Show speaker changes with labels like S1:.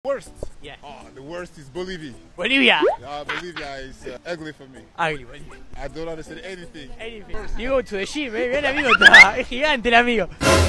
S1: Worst?
S2: Yeah.
S1: Oh, the worst is Bolivia.
S2: Bolivia.
S1: Bolivia is ugly for me.
S2: Ugly, Bolivia.
S1: I don't understand anything.
S2: You go to the gym, viene amigo, está, es gigante el amigo.